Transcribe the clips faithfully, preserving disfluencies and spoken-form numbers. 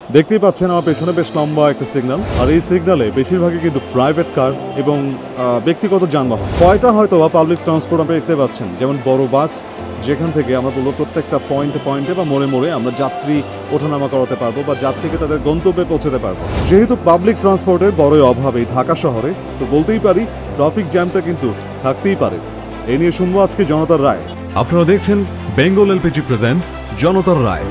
দেখতেই পাচ্ছেন আমার পেছনে বেশ লম্বা একটা সিগন্যাল, আর এই সিগন্যালে বেশিরভাগই কিন্তু প্রাইভেট কার এবং ব্যক্তিগত যানবাহন। কয়টা হয়তো বা পাবলিক ট্রান্সপোর্ট আপনি দেখতে পাচ্ছেন, যেমন বড় বাস, যেখান থেকে আমরা বলবো প্রত্যেকটা পয়েন্টে পয়েন্টে বা মোড়ে মোড়ে আমরা যাত্রী ওঠানামা করাতে পারবো বা যাত্রীকে তাদের গন্তব্যে পৌঁছাতে পারবো। যেহেতু পাবলিক ট্রান্সপোর্টের বড়ই অভাব এই ঢাকা শহরে, তো বলতেই পারি ট্রাফিক জ্যামটা কিন্তু থাকতেই পারে। এ নিয়ে শুনবো আজকে জনতার রায়। আপনারা দেখছেন বেঙ্গল এলপিজি প্রেজেন্টস জনতার রায়।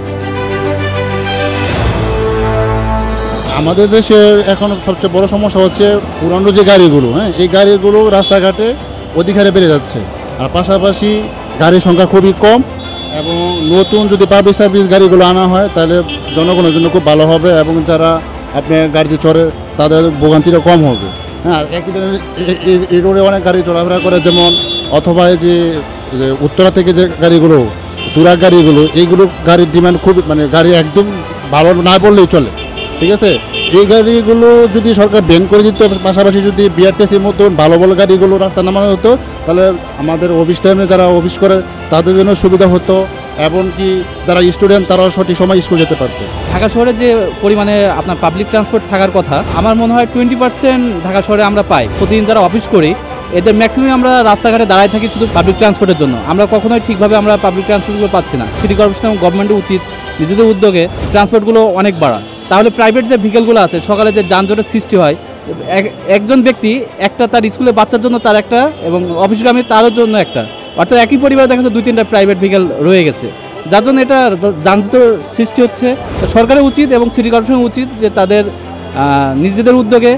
আমাদের দেশের এখন সবচেয়ে বড় সমস্যা হচ্ছে পুরানো যে গাড়িগুলো, হ্যাঁ এই গাড়িগুলো রাস্তাঘাটে অধিক হারে বেড়ে যাচ্ছে, আর পাশাপাশি গাড়ির সংখ্যা খুবই কম। এবং নতুন যদি পাবলিক সার্ভিস গাড়িগুলো আনা হয় তাহলে জনগণের জন্য খুব ভালো হবে, এবং যারা আপনি গাড়িতে চড়ে তাদের ভোগান্তিটা কম হবে। হ্যাঁ, একই এই রোডে অনেক গাড়ি চলাফেরা করে, যেমন অথবা এই যে উত্তরা থেকে যে গাড়িগুলো, তুরাগ গাড়িগুলো, এইগুলো গাড়ির ডিমান্ড খুব, মানে গাড়ি একদম ভালো না বললেই চলে, ঠিক আছে। এই গাড়িগুলো যদি সরকার ব্যান করে দিত, পাশাপাশি যদি বিআরটিসির মতন ভালো ভালো গাড়িগুলো রাস্তা নামানো হতো, তাহলে আমাদের অফিস টাইমে যারা অফিস করে তাদের জন্য সুবিধা হতো, এমনকি যারা স্টুডেন্ট তারাও সঠিক সময় স্কুল যেতে পারতো। ঢাকা শহরে যে পরিমাণে আপনার পাবলিক ট্রান্সপোর্ট থাকার কথা, আমার মনে হয় টোয়েন্টি পার্সেন্ট ঢাকা শহরে আমরা পাই। প্রতিদিন যারা অফিস করি এদের ম্যাক্সিমাম আমরা রাস্তাঘাটে দাঁড়ায় থাকি শুধু পাবলিক ট্রান্সপোর্টের জন্য। আমরা কখনোই ঠিকভাবে আমরা পাবলিক ট্রান্সপোর্টগুলো পাচ্ছি না। সিটি কর্পোরেশন এবং গভর্নমেন্টের উচিত নিজেদের উদ্যোগে ট্রান্সপোর্টগুলো অনেক বাড়া, তাহলে প্রাইভেট যে ভেহিকেলগুলো আছে সকালে যে যানজটের সৃষ্টি হয়, একজন ব্যক্তি একটা তার স্কুলে বাচ্চার জন্য তার একটা, এবং অফিসগামী তারও জন্য একটা, অর্থাৎ একই পরিবারে দেখা যাচ্ছে দুই তিনটা প্রাইভেট ভেহিকেল রয়ে গেছে, যার জন্য এটা যানজটের সৃষ্টি হচ্ছে। সরকারের উচিত এবং সিটি কর্পোরেশনের উচিত যে তাদের নিজেদের উদ্যোগে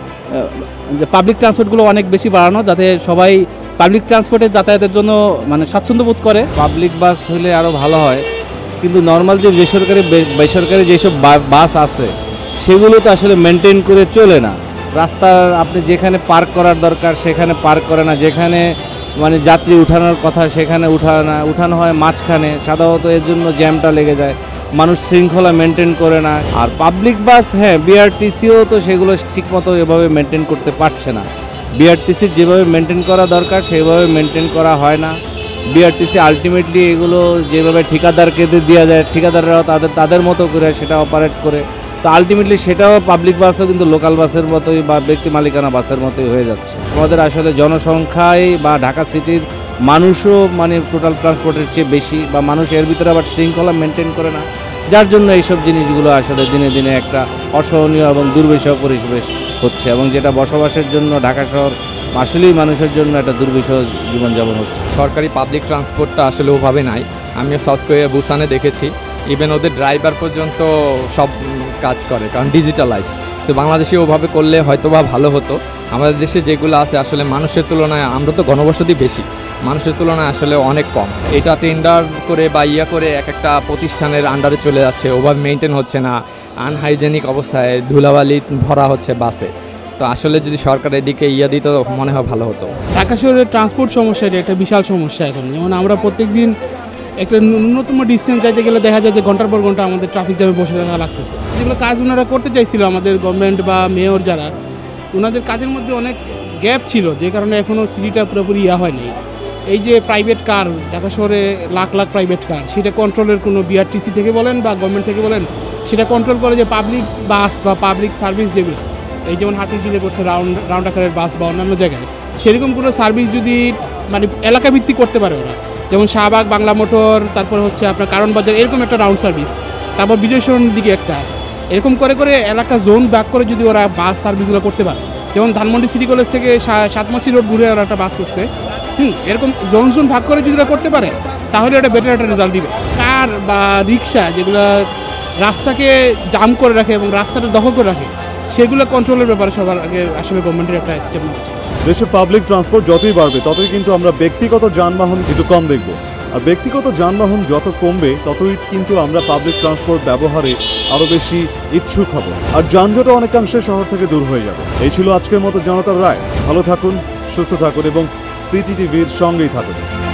যে পাবলিক ট্রান্সপোর্টগুলো অনেক বেশি বাড়ানো, যাতে সবাই পাবলিক ট্রান্সপোর্টে যাতায়াতের জন্য মানে স্বাচ্ছন্দ্য বোধ করে। পাবলিক বাস হলে আরও ভালো হয়, কিন্তু নর্মাল যে বেসরকারি বেসরকারি যেসব বাস আছে সেগুলো তো আসলে মেনটেন করে চলে না। রাস্তার আপনি যেখানে পার্ক করার দরকার সেখানে পার্ক করে না, যেখানে মানে যাত্রী উঠানোর কথা সেখানে উঠানো না উঠানো হয় মাঝখানে। সাধারণত এর জন্য জ্যামটা লেগে যায়, মানুষ শৃঙ্খলা মেনটেন করে না। আর পাবলিক বাস, হ্যাঁ বিআরটিসিও তো সেগুলো ঠিকমতো এভাবে মেনটেন করতে পারছে না। বিআরটিসির যেভাবে মেনটেন করা দরকার সেভাবে মেনটেন করা হয় না। বিআরটিসি আলটিমেটলি এগুলো যেভাবে ঠিকাদারকে দেওয়া যায়, ঠিকাদাররাও তাদের তাদের মতো করে সেটা অপারেট করে, তো আলটিমেটলি সেটাও পাবলিক বাসও কিন্তু লোকাল বাসের মতোই বা ব্যক্তি মালিকানা বাসের মতোই হয়ে যাচ্ছে। আমাদের আসলে জনসংখ্যায় বা ঢাকা সিটির মানুষও মানে টোটাল ট্রান্সপোর্টের চেয়ে বেশি, বা মানুষ এর ভিতরে আবার শৃঙ্খলা মেনটেন করে না, যার জন্য এইসব জিনিসগুলো আসলে দিনে দিনে একটা অসহনীয় এবং দুর্বিষহ পরিবেশ হচ্ছে, এবং যেটা বসবাসের জন্য ঢাকা শহর আসলেই মানুষের জন্য একটা দুর্বিষহ জীবনযাপন হচ্ছে। সরকারি পাবলিক ট্রান্সপোর্টটা আসলে ওভাবে নাই। আমিও সাউথ কোরিয়া বুসানে দেখেছি, ইভেন ওদের ড্রাইভার পর্যন্ত সব কাজ করে, কারণ ডিজিটালাইজ। তো বাংলাদেশে ওভাবে করলে হয়তো বা ভালো হতো। আমাদের দেশে যেগুলো আছে আসলে মানুষের তুলনায়, আমরা তো ঘনবসতি বেশি, মানুষের তুলনায় আসলে অনেক কম। এটা টেন্ডার করে বা ইয়া করে এক একটা প্রতিষ্ঠানের আন্ডারে চলে যাচ্ছে, ওভাবে মেনটেন হচ্ছে না, আনহাইজেনিক অবস্থায় ধুলাবালি ভরা হচ্ছে বাসে। তো আসলে যদি সরকার এদিকে ইয়া দিত মনে হয় ভালো হতো। ঢাকা শহরের ট্রান্সপোর্ট সমস্যা এটা একটা বিশাল সমস্যা এখন। যেমন আমরা প্রত্যেক দিন একটা ন্যূনতম ডিস্টেন্স যাইতে গেলে দেখা যায় যে ঘন্টার পর ঘন্টা আমাদের ট্রাফিক জ্যামে বসে থাকা লাগতেছে। যেগুলো কাজ ওনারা করতে চাইছিল আমাদের গভর্নমেন্ট বা মেয়র যারা, ওনাদের কাজের মধ্যে অনেক গ্যাপ ছিল, যে কারণে এখনও সিটিটা পুরোপুরি ইয়া হয়নি। এই যে প্রাইভেট কার, ঢাকা শহরে লাখ লাখ প্রাইভেট কার, সেটা কন্ট্রোলের কোনো বিআরটিসি থেকে বলেন বা গভর্নমেন্ট থেকে বলেন, সেটা কন্ট্রোল করে যে পাবলিক বাস বা পাবলিক সার্ভিস যেগুলো, এই যেমন হাতিঝিলে করছে রাউন্ড রাউন্ড আকারের বাস বা অন্যান্য জায়গায়, সেরকম কোনো সার্ভিস যদি মানে এলাকা ভিত্তিক করতে পারে ওরা, যেমন শাহবাগ, বাংলা মোটর, তারপর হচ্ছে আপনার কারণ বাজার, এরকম একটা রাউন্ড সার্ভিস, তারপর বিজয় সরণির দিকে একটা, এরকম করে করে এলাকা জোন ভাগ করে যদি ওরা বাস সার্ভিসগুলো করতে পারে, যেমন ধানমন্ডি সিটি কলেজ থেকে সাতমাছি রোড ঘুরে ওরা একটা বাস করছে, হুম এরকম জোন জোন ভাগ করে যদি ওরা করতে পারে তাহলে ওটা বেটার একটা রেজাল্ট দিবে। কার বা রিক্সা যেগুলো রাস্তাকে জাম করে রাখে এবং রাস্তাটা দখল করে রাখে, সেগুলো কন্ট্রোলের ব্যাপারে সবার আগে আসলে গভর্নমেন্টের একটা স্টেপ নেওয়া উচিত। দেশে পাবলিক ট্রান্সপোর্ট যতই বাড়বে ততই কিন্তু আমরা ব্যক্তিগত যানবাহন একটু কম দেখব, আর ব্যক্তিগত যানবাহন যত কমবে ততই কিন্তু আমরা পাবলিক ট্রান্সপোর্ট ব্যবহারে আরও বেশি ইচ্ছুক হব, আর যানজটও অনেকাংশে শহর থেকে দূর হয়ে যাবে। এই ছিল আজকের মতো জনতার রায়। ভালো থাকুন, সুস্থ থাকুন এবং সিটি টিভির সঙ্গেই থাকুন।